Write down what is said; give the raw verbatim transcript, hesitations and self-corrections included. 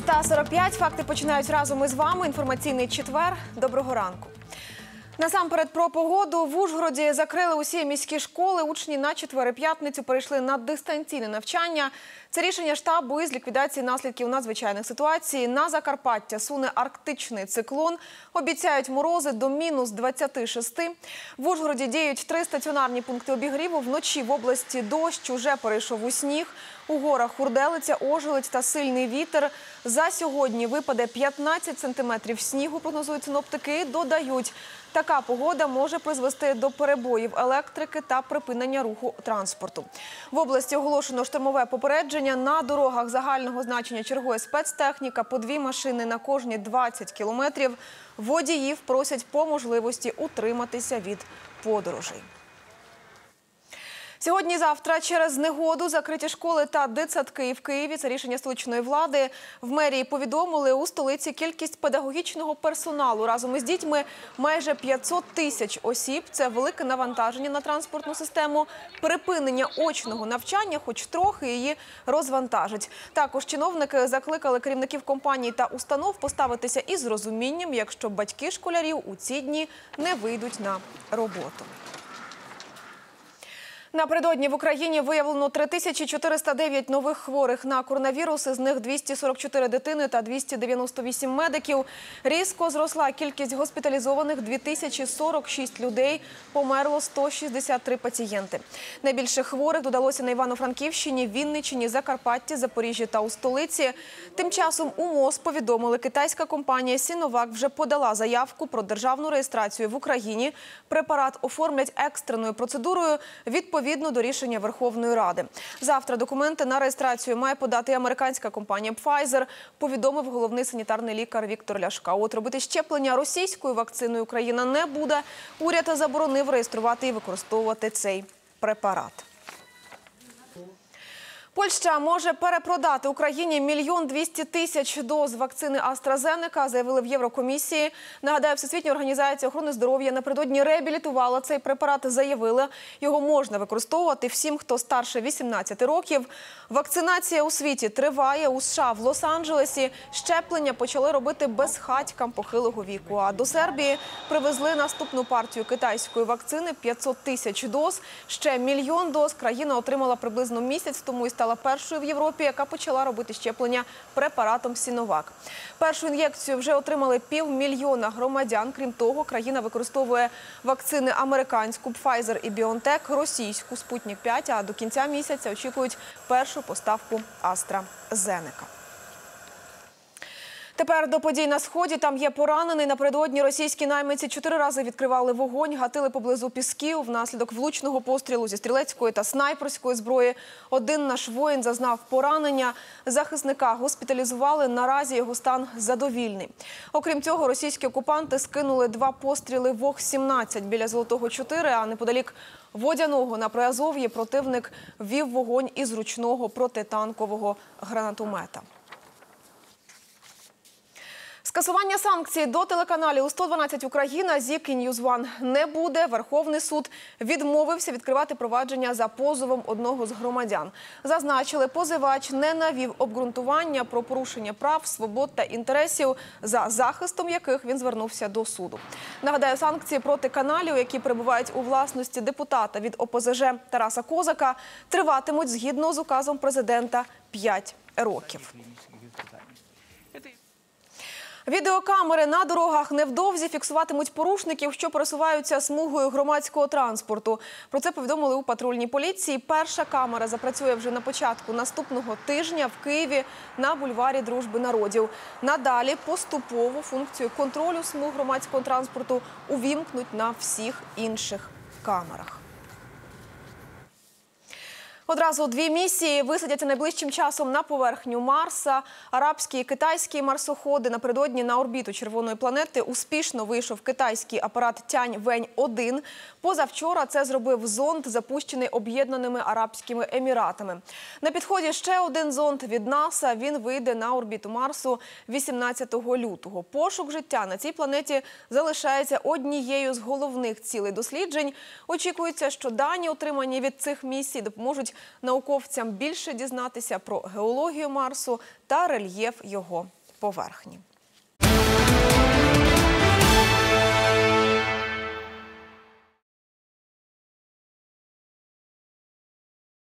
шоста сорок п'ять. Факти починають разом із вами. Інформаційний четвер. Доброго ранку. Насамперед про погоду. В Ужгороді закрили усі міські школи. Учні на четвер і п'ятницю перейшли на дистанційне навчання. Це рішення штабу із ліквідації наслідків надзвичайних ситуацій. На Закарпаття суне арктичний циклон. Обіцяють морози до мінус двадцяти шести. В Ужгороді діють три стаціонарні пункти обігріву. Вночі в області дощ уже перейшов у сніг. У горах хурделиця, ожеледь та сильний вітер. За сьогодні випаде п'ятнадцять сантиметрів снігу, прогнозують синоптики. Додають, така погода може призвести до перебоїв електрики та припинення руху транспорту. В області оголошено штормове попередження. На дорогах загального значення чергує спецтехніка. По дві машини на кожні двадцять кілометрів. Водіїв просять по можливості утриматися від подорожей. Сьогодні і завтра через негоду закриті школи та дитсадки в Києві. Це рішення столичної влади. В мерії повідомили, у столиці кількість педагогічного персоналу разом із дітьми майже п'ятсот тисяч осіб. Це велике навантаження на транспортну систему. Припинення очного навчання хоч трохи її розвантажить. Також чиновники закликали керівників компаній та установ поставитися із розумінням, якщо батьки школярів у ці дні не вийдуть на роботу. Напередодні в Україні виявлено три тисячі чотириста дев'ять нових хворих на коронавірус, із них двісті сорок чотири дитини та двісті дев'яносто вісім медиків. Різко зросла кількість госпіталізованих – дві тисячі сорок шість людей, померло сто шістдесят три пацієнти. Найбільше хворих додалося на Івано-Франківщині, Вінниччині, Закарпатті, Запоріжжі та у столиці. Тим часом у МОЗ повідомили, китайська компанія «Сіновак» вже подала заявку про державну реєстрацію в Україні. Препарат оформлять екстреною процедурою відповідно Відповідно до рішення Верховної Ради. Завтра документи на реєстрацію має подати і американська компанія Pfizer, повідомив головний санітарний лікар Віктор Ляшка. От робити щеплення російською вакциною Україна не буде. Уряд заборонив реєструвати і використовувати цей препарат. Польща може перепродати Україні мільйон двісті тисяч доз вакцини AstraZeneca, заявили в Єврокомісії. Нагадаю, Всесвітня організація охорони здоров'я напередодні реабілітувала цей препарат, заявила, його можна використовувати всім, хто старше вісімнадцяти років. Вакцинація у світі триває. У США в Лос-Анджелесі щеплення почали робити безхатькам похилого віку. А до Сербії привезли наступну партію китайської вакцини – п'ятсот тисяч доз. Ще мільйон доз країна отримала приблизно місяць тому і стала стала першою в Європі, яка почала робити щеплення препаратом «Сіновак». Першу ін'єкцію вже отримали півмільйона громадян. Крім того, країна використовує вакцини американську Pfizer і BioNTech, російську Спутник п'ять, а до кінця місяця очікують першу поставку AstraZeneca. Тепер до подій на Сході. Там є поранений. Напередодні російські найманці чотири рази відкривали вогонь, гатили поблизу Пісків. Внаслідок влучного пострілу зі стрілецької та снайперської зброї один наш воїн зазнав поранення. Захисника госпіталізували. Наразі його стан задовільний. Окрім цього, російські окупанти скинули два постріли вог сімнадцять біля Золотого чотири, а неподалік Водяного на Приазов'ї противник вів вогонь із ручного протитанкового гранатомета. Скасування санкцій до телеканалів сто дванадцять Україна, ЗІК і Ньюз Ван не буде. Верховний суд відмовився відкривати провадження за позовом одного з громадян. Зазначили, позивач не навів обґрунтування про порушення прав, свобод та інтересів, за захистом яких він звернувся до суду. Нагадаю, санкції проти каналів, які перебувають у власності депутата від О Пе Зе Же Тараса Козака, триватимуть згідно з указом президента п'ять років. Відеокамери на дорогах невдовзі фіксуватимуть порушників, що пересуваються смугою громадського транспорту. Про це повідомили у патрульній поліції. Перша камера запрацює вже на початку наступного тижня в Києві на бульварі Дружби народів. Надалі поступово функцію контролю смуг громадського транспорту увімкнуть на всіх інших камерах. Одразу дві місії висадяться найближчим часом на поверхню Марса. Арабські і китайські марсоходи. Напередодні на орбіту червоної планети успішно вийшов китайський апарат Тянь-Вень один. Позавчора це зробив зонд, запущений Об'єднаними Арабськими Еміратами. На підході ще один зонд від НАСА. Він вийде на орбіту Марсу вісімнадцятого лютого. Пошук життя на цій планеті залишається однією з головних цілей досліджень. Очікується, що дані, отримані від цих місій, допоможуть допоможуть науковцям більше дізнатися про геологію Марсу та рельєф його поверхні.